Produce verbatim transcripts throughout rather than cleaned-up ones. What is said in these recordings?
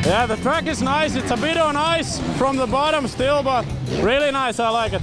Yeah, the track is nice. It's a bit on ice from the bottom still, but really nice. I like it.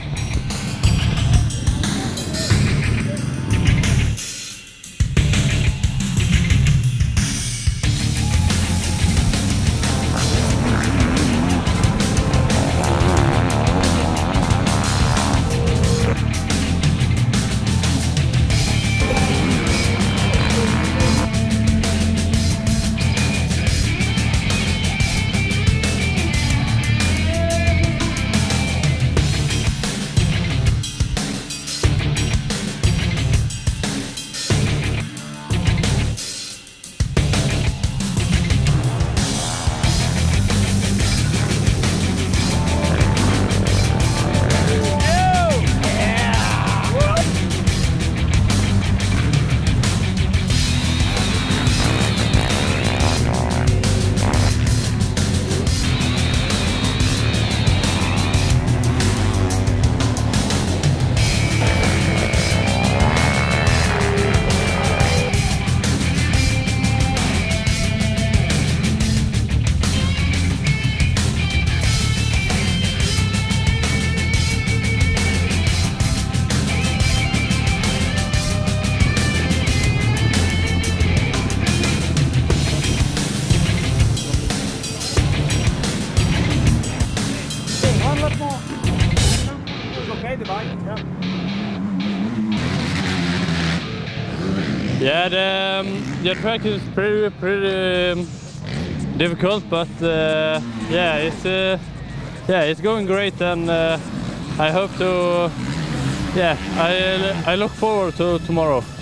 Yeah, the, um, the track is pretty pretty um, difficult, but uh, yeah, it's uh, yeah, it's going great, and uh, I hope to yeah, I I look forward to tomorrow.